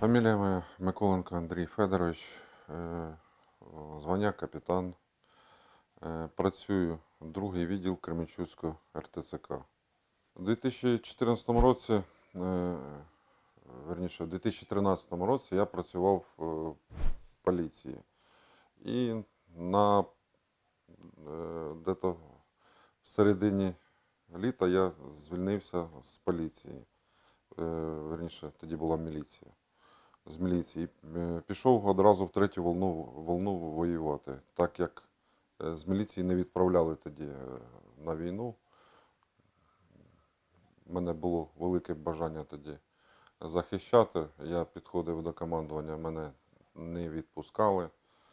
Фамілія моя Миколенко Андрій Федорович, звання капітан. Працюю другий відділ Кременчуцького РТЦК. У 2014 році, верніше, в 2013 році я працював в поліції. І десь в середині літа я звільнився з поліції. Верніше, тоді була міліція. З міліції. Пішов одразу в третю волну воювати, так як з міліції не відправляли тоді на війну. У мене було велике бажання тоді захищати. Я підходив до командування, мене не відпускали.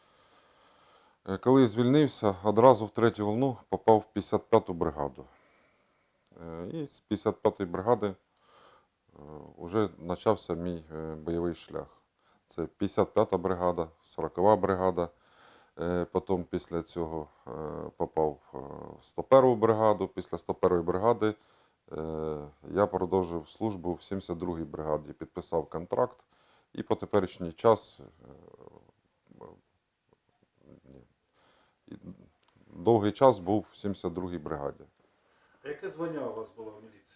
Коли звільнився, одразу в третю волну попав в 55-ту бригаду. І з 55-ї бригади вже почався мій бойовий шлях. Це 55-та бригада, 40-та бригада. Потім після цього попав в 101-ту бригаду. Після 101-ї бригади я продовжив службу в 72-й бригаді. Підписав контракт і по теперішній час довгий час був в 72-й бригаді. А яке звання у вас було в міліції?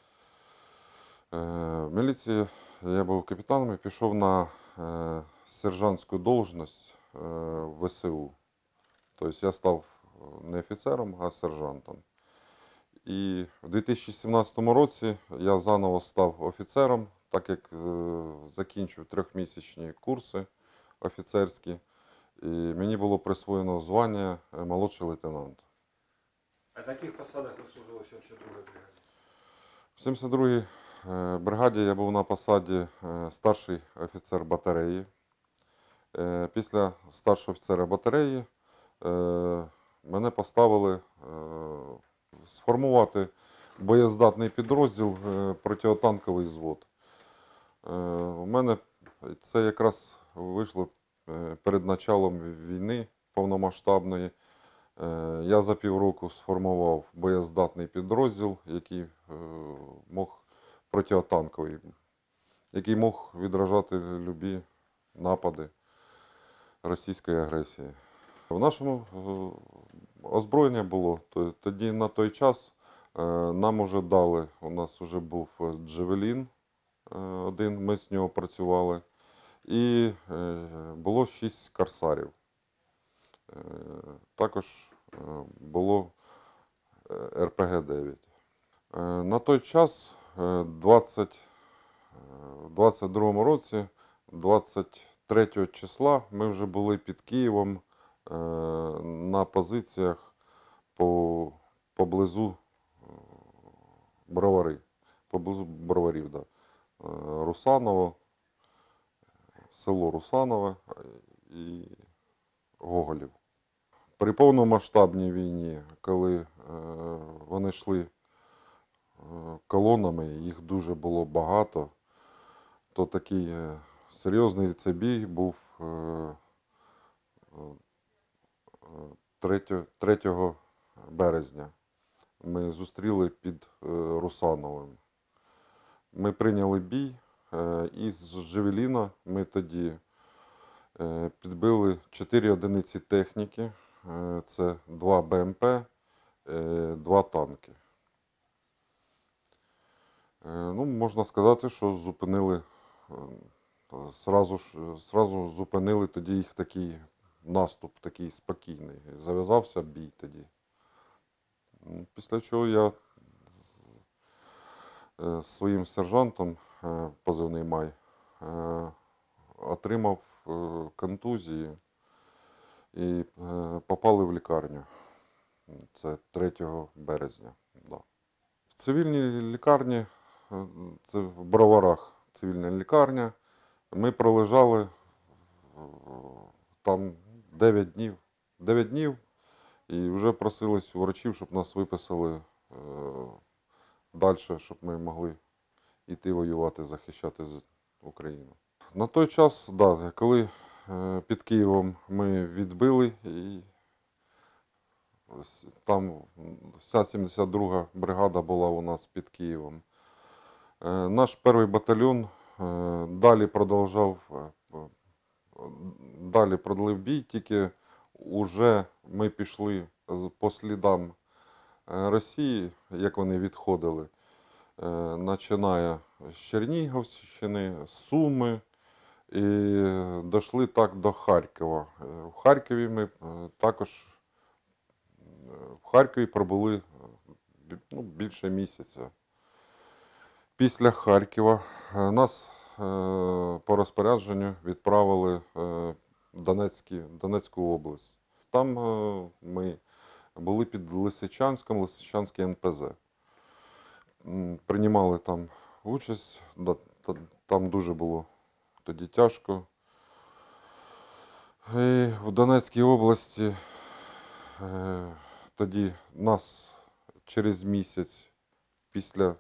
В міліції я був капітаном і пішов на сержантську должність в ВСУ. Тобто я став не офіцером, а сержантом. І в 2017 році я заново став офіцером, так як закінчив трьохмісячні курси офіцерські. І мені було присвоєно звання молодший лейтенант. А на яких посадах ви служили в 72-й бригаді? В 72-й бригаді я був на посаді старший офіцер батареї. Після старшого офіцера батареї мене поставили сформувати боєздатний підрозділ протитанковий взвод. У мене це якраз вийшло перед початком війни повномасштабної. Я за півроку сформував боєздатний підрозділ, який протитанковий, який мог відражати любі напади російської агресії. В нашому озброєння було, тоді на той час нам вже дали, у нас вже був Джавелін один, ми з нього працювали, і було 6 корсарів. Також було РПГ-9. На той час, в 22-му році, 23 числа, ми вже були під Києвом на позиціях поблизу Броварів. Да. Русаново, село Русанове і Гоголів. При повномасштабній війні, коли вони йшли колонами, їх дуже було багато, то такий серйозний цей бій був 3 березня. Ми зустріли під Русановим. Ми прийняли бій, і з Джавеліна ми тоді підбили 4 одиниці техніки, це 2 БМП, 2 танки. Ну, можна сказати, що зупинили, зразу зупинили тоді їх такий наступ, такий спокійний. Зав'язався бій тоді. Після чого я з своїм сержантом, позивний Май, отримав контузії і попали в лікарню. Це 3 березня. Да. В цивільній лікарні, це в Броварах цивільна лікарня, ми пролежали там 9 днів. 9 днів і вже просились у врачів, щоб нас виписали далі, щоб ми могли йти воювати, захищати Україну. На той час, да, коли під Києвом ми відбили, і там вся 72-га бригада була у нас під Києвом. Наш перший батальйон далі продовжав, далі продлив бій, тільки вже ми пішли по слідам Росії, як вони відходили, починає з Чернігівщини, з Суми, і дійшли так до Харкова. В Харкові ми також в Харкові пробули більше місяця. Після Харкова нас по розпорядженню відправили в Донецьку область. Там ми були під Лисичанськом, Лисичанський НПЗ. Приймали там участь, там дуже було тоді тяжко. І в Донецькій області тоді нас через місяць після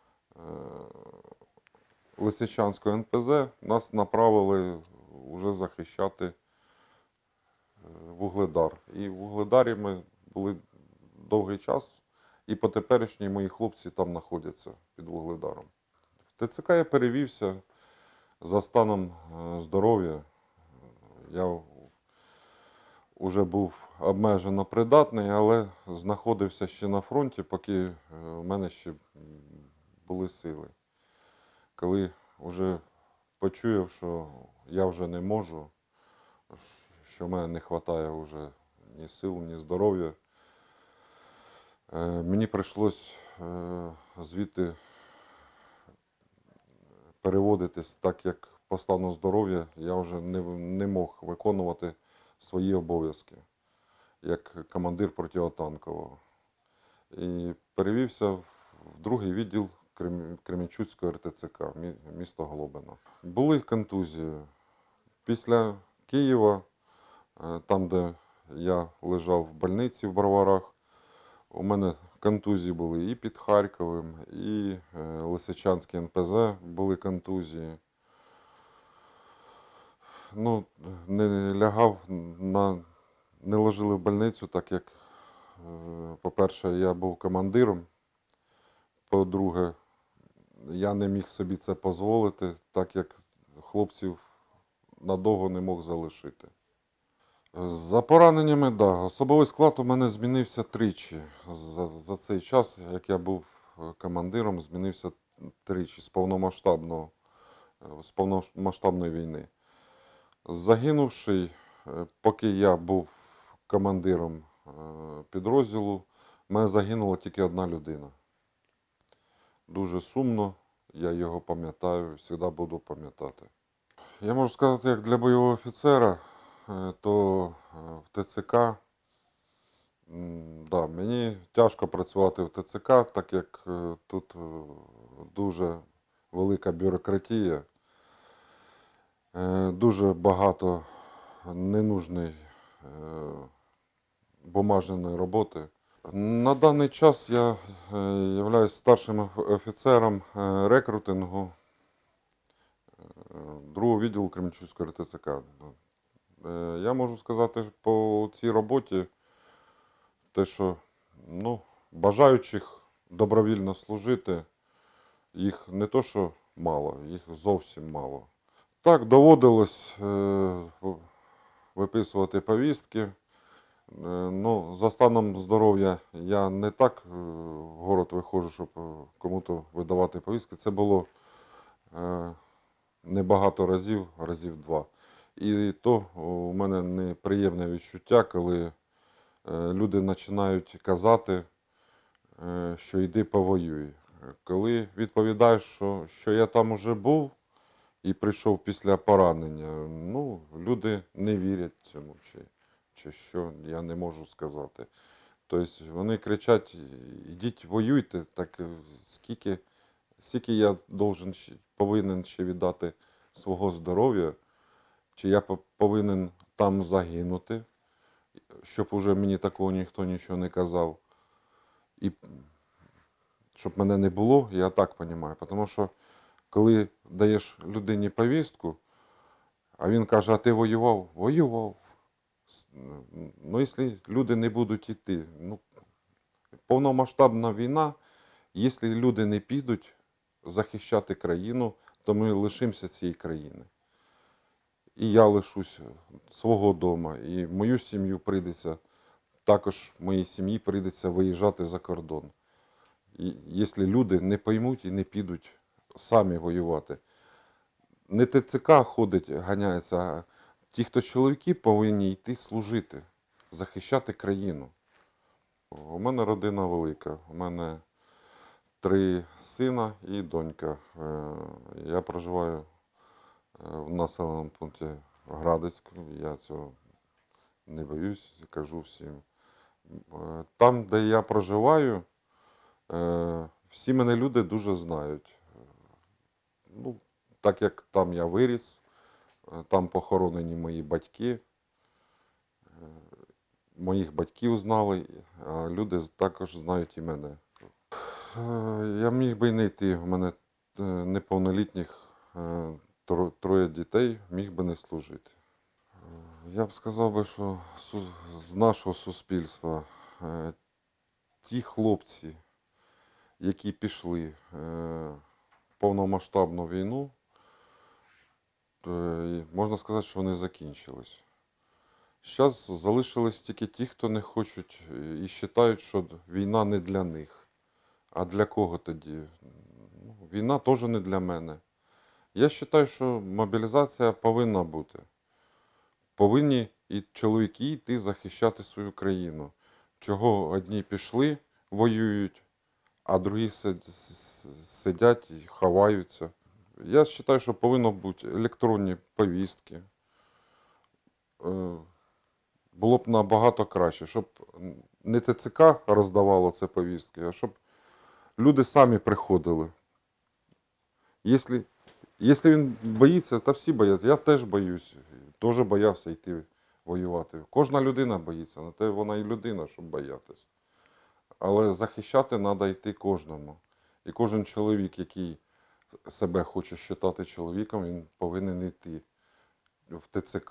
Лисичанського НПЗ нас направили вже захищати Вугледар. І в Вугледарі ми були довгий час, і по теперішній мої хлопці там знаходяться під Вугледаром. В ТЦК я перевівся за станом здоров'я. Я вже був обмежено придатний, але знаходився ще на фронті, поки в мене ще були сили. Коли вже почув, що я вже не можу, що в мене не вистачає вже ні сил, ні здоров'я, мені прийшлось звідти переводитись, так як по стану здоров'я я вже не мог виконувати свої обов'язки як командир протитанкового. І перевівся в другий відділ Кременчуцького РТЦК, місто Глобино. Були контузії. Після Києва, там, де я лежав в больниці в Броварах, у мене контузії були і під Харковом, і Лисичанський НПЗ були контузії. Не лягав, не ложили в больницю, так як, по-перше, я був командиром, по-друге, я не міг собі це дозволити, так як хлопців надовго не мог залишити. За пораненнями, так. Да, особовий склад у мене змінився тричі. За цей час, як я був командиром, змінився тричі з повномасштабної війни. Загинувши, поки я був командиром підрозділу, в мене загинула тільки одна людина. Дуже сумно, я його пам'ятаю, завжди буду пам'ятати. Я можу сказати, як для бойового офіцера, то в ТЦК, да, мені тяжко працювати в ТЦК, так як тут дуже велика бюрократія, дуже багато ненужної бумажної роботи. На даний час я являюсь старшим офіцером рекрутингу другого відділу Кременчуцького РТЦК. Я можу сказати по цій роботі те, що бажаючих добровільно служити, їх не то що мало, їх зовсім мало. Так, доводилось виписувати повістки. За станом здоров'я я не так в город виходжу, щоб кому-то видавати повістки. Це було небагато разів два. І то у мене неприємне відчуття, коли люди починають казати, що йди повоюй. Коли відповідаєш, що я там уже був і прийшов після поранення, люди не вірять цьому. Чи що, я не можу сказати. Тобто вони кричать, ідіть воюйте, так скільки я повинен ще віддати свого здоров'я, чи я повинен там загинути, щоб уже мені такого ніхто нічого не казав. І щоб мене не було, я так розумію. Тому що коли даєш людині повістку, а він каже, а ти воював? Воював. Якщо люди не будуть йти, повномасштабна війна, якщо люди не підуть захищати країну, то ми лишимося цієї країни. І я лишусь свого дому, і мою сім'ю прийдеться, також моїй сім'ї прийдеться виїжджати за кордон. І якщо люди не поймуть і не підуть самі воювати. Не ТЦК ходить, ганяється, а ті, хто чоловіки, повинні йти служити, захищати країну. У мене родина велика. У мене 3 сина і донька. Я проживаю в населеному пункті Градецьк. Я цього не боюсь, кажу всім. Там, де я проживаю, всі мене люди дуже знають. Ну, так як там я виріс, там похоронені мої батьки, моїх батьків знали, а люди також знають і мене. Я міг би й не йти, у мене неповнолітніх 3 дітей, міг би не служити. Я б сказав би, що з нашого суспільства ті хлопці, які пішли в повномасштабну війну, можна сказати, що вони закінчились. Зараз залишились тільки ті, хто не хочуть і вважають, що війна не для них. А для кого тоді? Війна теж не для мене. Я вважаю, що мобілізація повинна бути. Повинні і чоловіки йти захищати свою країну. Чого одні пішли, воюють, а другі сидять і ховаються. Я вважаю, що повинні бути електронні повістки. Було б набагато краще, щоб не ТЦК роздавало ці повістки, а щоб люди самі приходили. Якщо він боїться, то всі бояться. Я теж боюсь, теж боявся йти воювати. Кожна людина боїться, на те вона і людина, щоб боятися. Але захищати треба йти кожному. І кожен чоловік, який себе хоче вважати чоловіком, він повинен йти в ТЦК.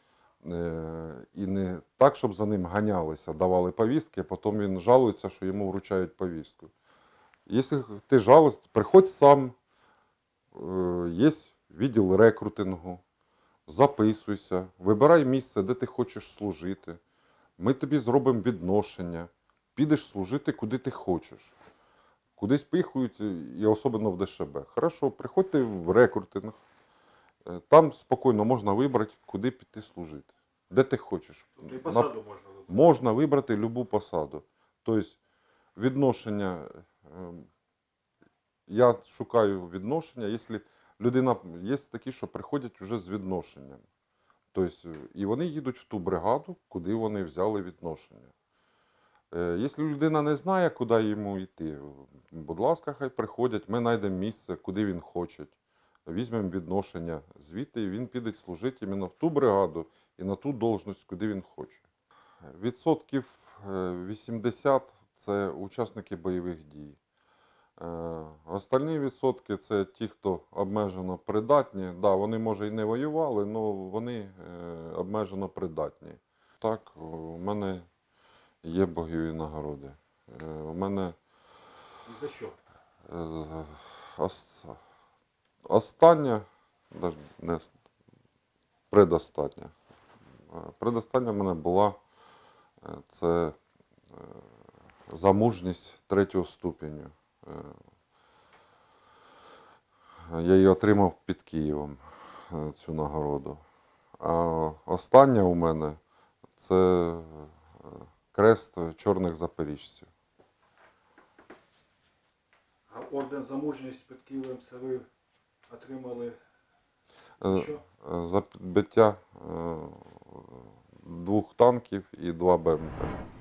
І не так, щоб за ним ганялися, давали повістки, а потім він жалується, що йому вручають повістку. Якщо ти жалуєшся, приходь сам, є відділ рекрутингу, записуйся, вибирай місце, де ти хочеш служити. Ми тобі зробимо відношення, підеш служити, куди ти хочеш. Кудись пихають, і особливо в ДШБ. Хорошо, приходьте в рекрутинг, там спокійно можна вибрати, куди піти служити. Де ти хочеш. І посаду можна вибрати. Можна вибрати будь-яку посаду. Тобто відношення, я шукаю відношення, якщо людина, є такі, що приходять вже з відношенням. Тобто, і вони їдуть в ту бригаду, куди вони взяли відношення. Якщо людина не знає, куди йому йти, будь ласка, хай приходять, ми знайдемо місце, куди він хоче. Візьмемо відношення звідти, і він піде служити іменно в ту бригаду і на ту должність, куди він хоче. Відсотків 80 – це учасники бойових дій. Остальні відсотки – це ті, хто обмежено придатні. Да, вони, може, і не воювали, але вони обмежено придатні. Так, у мене є бойові нагороди. У мене І за що? остання, навіть не предостання. Предостання в мене була це за мужність 3-го ступеню. Я її отримав під Києвом, цю нагороду. А остання у мене це Крест чорних запоріжців. А орден за мужність під Києвом це ви отримали за що? За підбиття 2 танків і 2 БМП.